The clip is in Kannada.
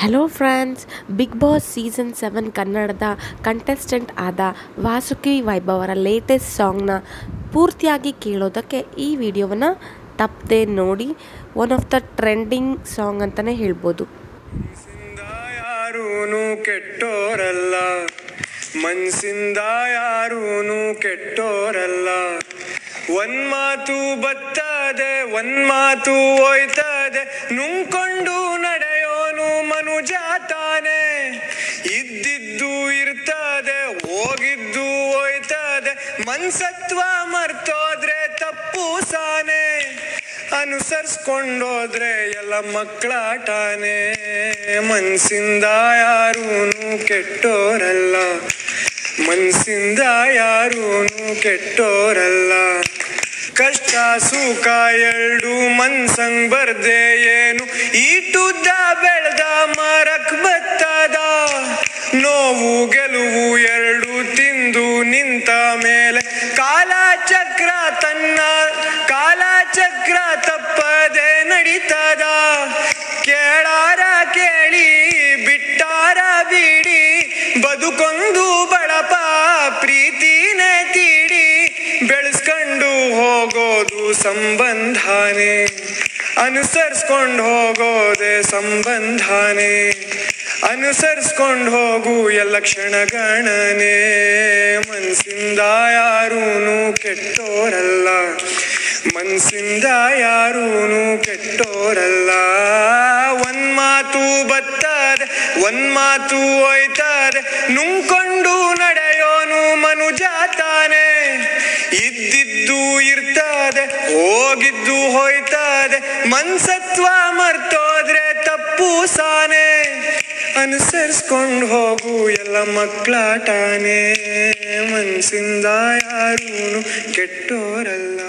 Hello friends, Bigg Boss season 7 ಕನ್ನಡದ ಕಂಟೆಸ್ಟೆಂಟ್ ಆದ ವಾಸುಕಿ ವೈಭವ್ ಅವರ ಲೇಟೆಸ್ಟ್ ಸಾಂಗ್ನ ಪೂರ್ತಿಯಾಗಿ ಕೇಳೋದಕ್ಕೆ ಈ ವಿಡಿಯೋವನ್ನು ತಪ್ಪದೆ ನೋಡಿ. One of the trending song ಅಂತಲೇ ಹೇಳ್ಬೋದು. ಯಾರೂನು ಕೆಟ್ಟೋರಲ್ಲ, ಮನ್ಸಿಂದ ಯಾರೂನು ಕೆಟ್ಟೋರಲ್ಲ. ಒಂದ್ಮಾತು ಬರ್ತದೆ, ಒಂದ್ಮಾತು ಹೋಯ್ತದೆ, ನುಂಗ್ಕೊಂಡು ನಡೆಯೋನು ಮನುಜ ತಾನೆ. ಇದ್ದಿದ್ದು ಇರ್ತದೆ, ಹೋಗಿದ್ದು ಹೋಯ್ತದೆ, ಮನ್ಸತ್ವ ಮರ್ತೋದ್ರೆ ತಪ್ಪು ಸಾನೆ. ಅನುಸರಿಸ್ಕೊಂಡೋದ್ರೆ ಎಲ್ಲ ಮಕ್ಕಳಾಟಾನೆ. ಮನ್ಸಿಂದ ಯಾರೂನು ಕೆಟ್ಟೋರಲ್ಲ, ಮನ್ಸಿಂದ ಯಾರೂನು ಕೆಟ್ಟೋರಲ್ಲ. ಕಷ್ಟ ಸುಖ ಎರಡು ಮನ್ಸಂಗ್ ಬರ್ದೆ ಏನು ಈಟುದ್ದ ಬೆಳೆದ ಮರಕ್ ಬತ್ತದ. ನೋವು ಗೆಲುವು ಎರಡು ತಿಂದು ನಿಂತ ಮೇಲೆ ಕಾಲಚಕ್ರ ತಪ್ಪದೆ ನಡೀತದ. ಕೇಳಾರ ಕೇಳಿ ಬಿಟ್ಟಾರ ಬಿಡಿ, ಬದುಕೊಂದು ಬಳಪ ಪ್ರೀತಿನೇ ತೀಡಿ. ಬೆಳೆಸ್ಕೊಂಡು ಹೋಗೋದು ಸಂಬಂಧಾನೆ, ಅನುಸರಿಸ್ಕೊಂಡು ಹೋಗೋದೆ ಸಂಬಂಧಾನೆ. ಅನುಸರಿಸ್ಕೊಂಡು ಹೋಗು ಎಲ್ಲ ಕ್ಷಣಗಣನೆ. ಮನ್ಸಿಂದ ಯಾರೂನು ಕೆಟ್ಟೋರಲ್ಲ, ಮನ್ಸಿಂದ ಯಾರೂನು ಕೆಟ್ಟೋರಲ್ಲ. ಒಂದ್ಮಾತು ಬರ್ತದೆ, ಒಂದ್ಮಾತು ಹೋಯ್ತದೆ, ನುಂಗ್ಕೊಂಡು ನಡೆಯೋನು ಮನುಜ ತಾನೆ. ಇದ್ದಿದ್ದು ಇರ್ತದೆ, ಹೋಗಿದ್ದು ಹೋಯ್ತದೆ, ಮನ್ಸತ್ವ ಮರ್ತೋದ್ರೆ ತಪ್ಪು ಸಾನೆ. ಅನುಸರಿಸ್ಕೊಂಡು ಹೋಗು ಎಲ್ಲ ಮಕ್ಕಳಾಟಾನೆ. ಮನ್ಸಿಂದ ಯಾರೂನು ಕೆಟ್ಟೋರಲ್ಲ.